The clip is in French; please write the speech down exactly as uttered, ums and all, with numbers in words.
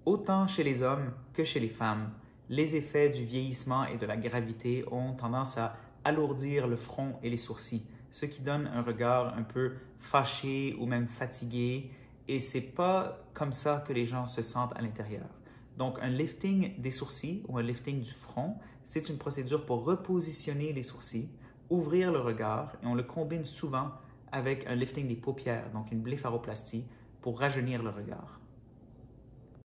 Autant chez les hommes que chez les femmes, les effets du vieillissement et de la gravité ont tendance à alourdir le front et les sourcils, ce qui donne un regard un peu fâché ou même fatigué, et c'est pas comme ça que les gens se sentent à l'intérieur. Donc, un lifting des sourcils ou un lifting du front, c'est une procédure pour repositionner les sourcils, ouvrir le regard, et on le combine souvent avec un lifting des paupières, donc une blépharoplastie, pour rajeunir le regard.